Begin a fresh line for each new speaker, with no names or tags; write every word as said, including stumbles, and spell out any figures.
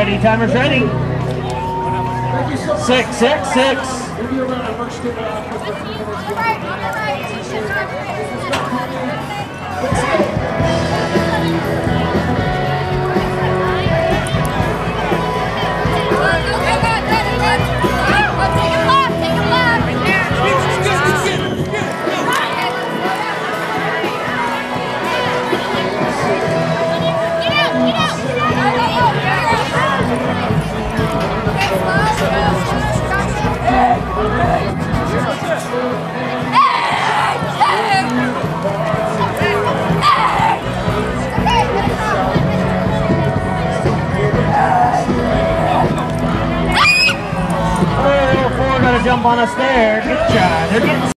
ready, timer's ready. Six, six, six. Jump on us there. Good job. They're getting